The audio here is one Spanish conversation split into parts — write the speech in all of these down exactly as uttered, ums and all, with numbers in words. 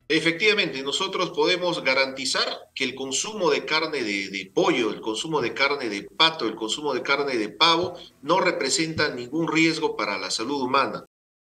Efectivamente, nosotros podemos garantizar que el consumo de carne de, de pollo, el consumo de carne de pato, el consumo de carne de pavo no representa ningún riesgo para la salud humana.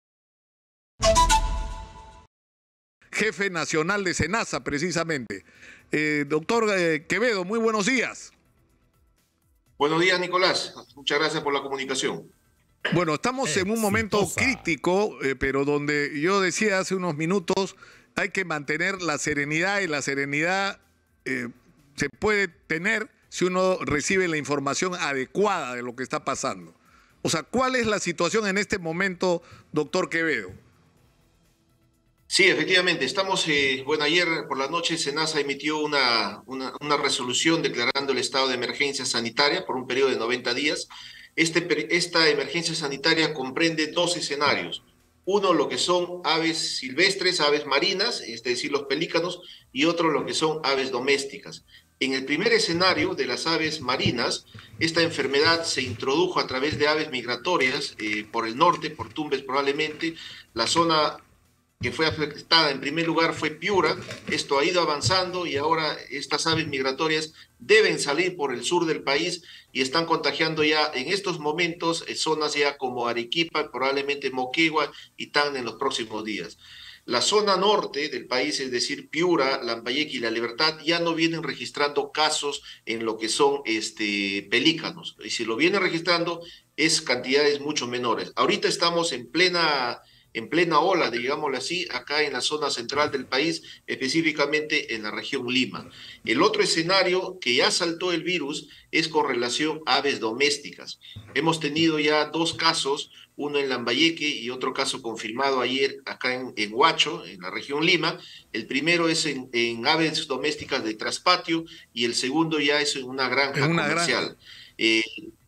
Jefe nacional de SENASA, precisamente. Eh, doctor eh, Quevedo, muy buenos días. Buenos días, Nicolás. Muchas gracias por la comunicación. Bueno, estamos en un momento crítico, eh, pero donde yo decía hace unos minutos, hay que mantener la serenidad y la serenidad eh, se puede tener si uno recibe la información adecuada de lo que está pasando. O sea, ¿cuál es la situación en este momento, doctor Quevedo? Sí, efectivamente, estamos, eh, bueno, ayer por la noche SENASA emitió una, una, una resolución declarando el estado de emergencia sanitaria por un periodo de noventa días. Este, esta emergencia sanitaria comprende dos escenarios. Uno, lo que son aves silvestres, aves marinas, es decir, los pelícanos, y otro, lo que son aves domésticas. En el primer escenario de las aves marinas, esta enfermedad se introdujo a través de aves migratorias eh, por el norte, por Tumbes probablemente. La zona que fue afectada en primer lugar fue Piura. Esto ha ido avanzando y ahora estas aves migratorias deben salir por el sur del país y están contagiando ya en estos momentos eh, zonas ya como Arequipa, probablemente Moquegua y Tacna en los próximos días. La zona norte del país, es decir, Piura, Lambayeque y La Libertad, ya no vienen registrando casos en lo que son este, pelícanos. Y si lo vienen registrando, es cantidades mucho menores. Ahorita estamos en plena en plena ola, digámoslo así, acá en la zona central del país, específicamente en la región Lima. El otro escenario que ya saltó el virus es con relación a aves domésticas. Hemos tenido ya dos casos, uno en Lambayeque y otro caso confirmado ayer acá en, en Huacho, en la región Lima. El primero es en, en aves domésticas de traspatio y el segundo ya es en una En granja una granja. comercial. Eh,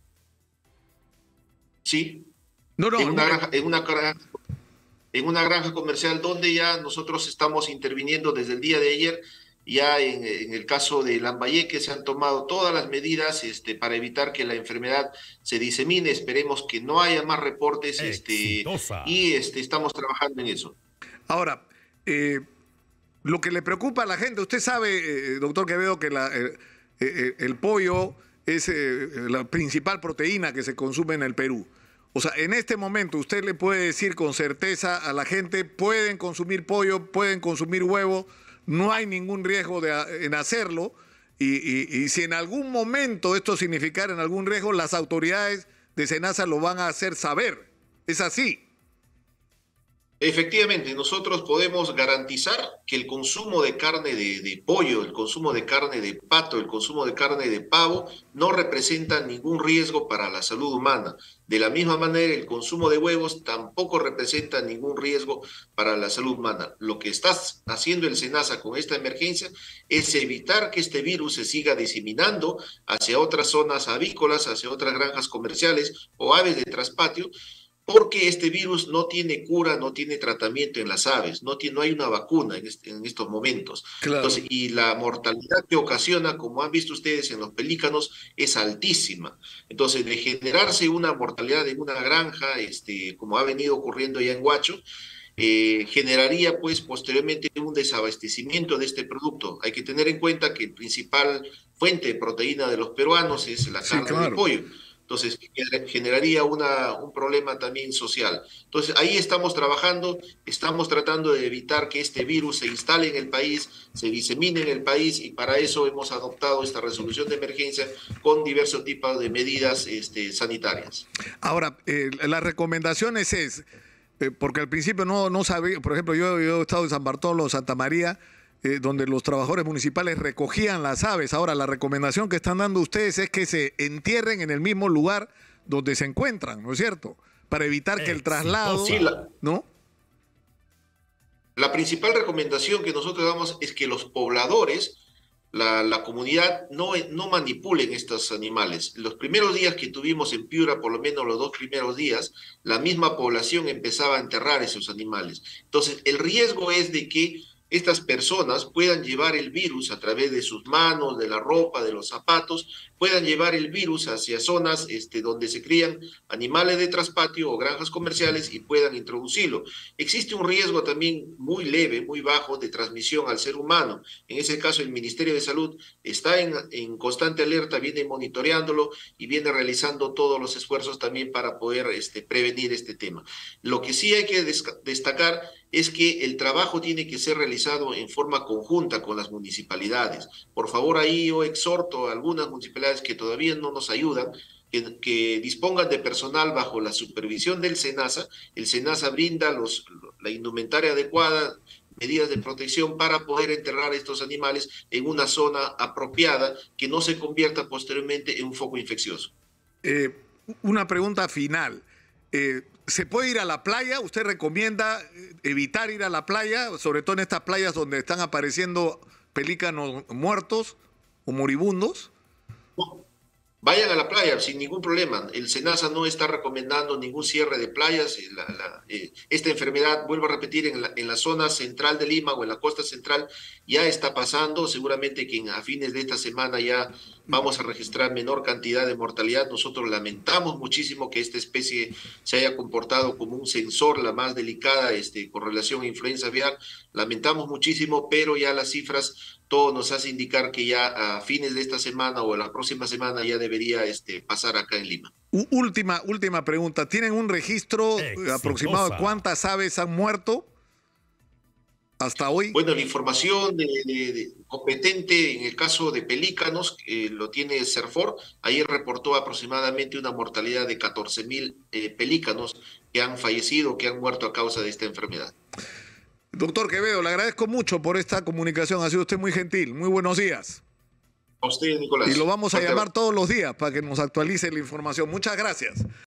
sí, No, no, en en una una... granja, en una granja en una granja comercial donde ya nosotros estamos interviniendo desde el día de ayer. Ya en, en el caso de Lambayeque se han tomado todas las medidas este, para evitar que la enfermedad se disemine. Esperemos que no haya más reportes este, Exitosa. y este, estamos trabajando en eso. Ahora, eh, lo que le preocupa a la gente, usted sabe, eh, doctor Quevedo, que la, eh, eh, el pollo es eh, la principal proteína que se consume en el Perú. O sea, en este momento usted le puede decir con certeza a la gente, pueden consumir pollo, pueden consumir huevo, no hay ningún riesgo de, en hacerlo. Y, y, y si en algún momento esto significara en algún riesgo, las autoridades de SENASA lo van a hacer saber. Es así. Efectivamente, nosotros podemos garantizar que el consumo de carne de, de pollo, el consumo de carne de pato, el consumo de carne de pavo no representa ningún riesgo para la salud humana. De la misma manera, el consumo de huevos tampoco representa ningún riesgo para la salud humana. Lo que está haciendo el SENASA con esta emergencia es evitar que este virus se siga diseminando hacia otras zonas avícolas, hacia otras granjas comerciales o aves de traspatio, porque este virus no tiene cura, no tiene tratamiento en las aves, no, tiene, no hay una vacuna en, este, en estos momentos. Claro. Entonces, y la mortalidad que ocasiona, como han visto ustedes en los pelícanos, es altísima. Entonces, de generarse una mortalidad en una granja, este, como ha venido ocurriendo ya en Huacho, eh, generaría pues posteriormente un desabastecimiento de este producto. Hay que tener en cuenta que el principal fuente de proteína de los peruanos es la Sí, carne de claro. pollo. Entonces, generaría una, un problema también social. Entonces, ahí estamos trabajando, estamos tratando de evitar que este virus se instale en el país, se disemine en el país, y para eso hemos adoptado esta resolución de emergencia con diversos tipos de medidas este, sanitarias. Ahora, eh, las recomendaciones es, eh, porque al principio no, no sabía, por ejemplo, yo, yo he estado en San Bartolo, Santa María, eh, donde los trabajadores municipales recogían las aves. Ahora, la recomendación que están dando ustedes es que se entierren en el mismo lugar donde se encuentran, ¿no es cierto? Para evitar que el traslado, Sí, la, ¿no? la principal recomendación que nosotros damos es que los pobladores, la, la comunidad, no, no manipulen estos animales. Los primeros días que tuvimos en Piura, por lo menos los dos primeros días, la misma población empezaba a enterrar esos animales. Entonces, el riesgo es de que estas personas puedan llevar el virus a través de sus manos, de la ropa, de los zapatos, puedan llevar el virus hacia zonas este, donde se crían animales de traspatio o granjas comerciales y puedan introducirlo. Existe un riesgo también muy leve, muy bajo de transmisión al ser humano. En ese caso, el Ministerio de Salud está en, en constante alerta, viene monitoreándolo y viene realizando todos los esfuerzos también para poder este, prevenir este tema. Lo que sí hay que destacar es que el trabajo tiene que ser realizado en forma conjunta con las municipalidades. Por favor, ahí yo exhorto a algunas municipalidades que todavía no nos ayudan, que, que dispongan de personal bajo la supervisión del SENASA. El SENASA brinda los, la indumentaria adecuada, medidas de protección para poder enterrar estos animales en una zona apropiada que no se convierta posteriormente en un foco infeccioso. Eh, una pregunta final. Eh, ¿Se puede ir a la playa? ¿Usted recomienda evitar ir a la playa, sobre todo en estas playas donde están apareciendo pelícanos muertos o moribundos? No. Vayan a la playa sin ningún problema. El SENASA no está recomendando ningún cierre de playas. La, la, eh, esta enfermedad, vuelvo a repetir, en la, en la zona central de Lima o en la costa central ya está pasando. Seguramente que a fines de esta semana ya vamos a registrar menor cantidad de mortalidad. Nosotros lamentamos muchísimo que esta especie se haya comportado como un sensor, la más delicada este, con relación a influenza aviar. Lamentamos muchísimo, pero ya las cifras todo nos hace indicar que ya a fines de esta semana o la próxima semana ya debería este, pasar acá en Lima. U última, última pregunta. ¿Tienen un registro Exitosa. aproximado de cuántas aves han muerto hasta hoy? Bueno, la información de, de, de competente en el caso de pelícanos eh, lo tiene CERFOR. Ayer reportó aproximadamente una mortalidad de catorce mil eh, pelícanos que han fallecido, que han muerto a causa de esta enfermedad. Doctor Quevedo, le agradezco mucho por esta comunicación. Ha sido usted muy gentil. Muy buenos días. A usted, Nicolás. Y lo vamos a llamar todos los días para que nos actualice la información. Muchas gracias.